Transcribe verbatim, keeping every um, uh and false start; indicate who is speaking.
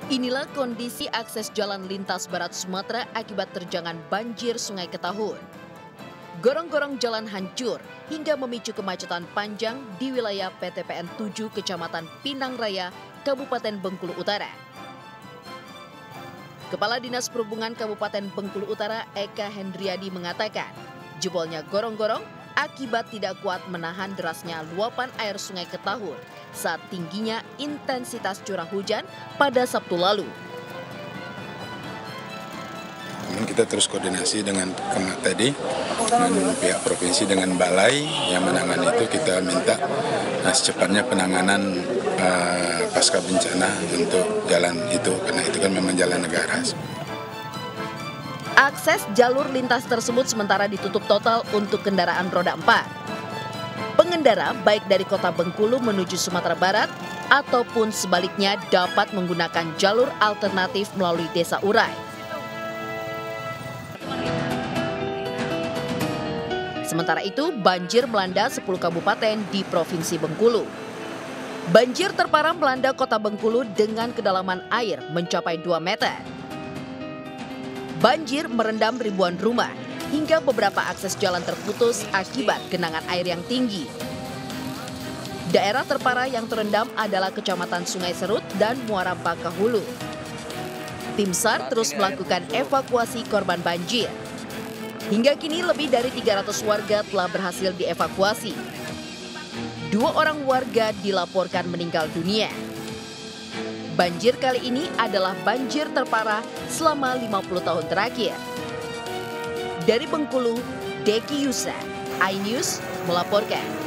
Speaker 1: Inilah kondisi akses jalan lintas barat Sumatera akibat terjangan banjir Sungai Ketahun. Gorong-gorong jalan hancur hingga memicu kemacetan panjang di wilayah P T P N tujuh Kecamatan Pinang Raya, Kabupaten Bengkulu Utara. Kepala Dinas Perhubungan Kabupaten Bengkulu Utara Eka Hendriadi mengatakan, jebolnya gorong-gorong akibat tidak kuat menahan derasnya luapan air Sungai Ketahun saat tingginya intensitas curah hujan pada Sabtu lalu.
Speaker 2: Kita terus koordinasi dengan Kemak tadi, dengan pihak provinsi, dengan balai yang menangani itu, kita minta nah, secepatnya penanganan uh, pasca bencana untuk jalan itu, karena itu kan memang jalan negara.
Speaker 1: Akses jalur lintas tersebut sementara ditutup total untuk kendaraan roda empat. Pengendara baik dari kota Bengkulu menuju Sumatera Barat ataupun sebaliknya dapat menggunakan jalur alternatif melalui Desa Urai. Sementara itu, banjir melanda sepuluh kabupaten di Provinsi Bengkulu. Banjir terparah melanda kota Bengkulu dengan kedalaman air mencapai dua meter. Banjir merendam ribuan rumah, hingga beberapa akses jalan terputus akibat genangan air yang tinggi. Daerah terparah yang terendam adalah Kecamatan Sungai Serut dan Muara Bakahulu. Tim SAR terus melakukan evakuasi korban banjir. Hingga kini lebih dari tiga ratus warga telah berhasil dievakuasi. Dua orang warga dilaporkan meninggal dunia. Banjir kali ini adalah banjir terparah selama lima puluh tahun terakhir. Dari Bengkulu, Deki Yusa, iNews melaporkan.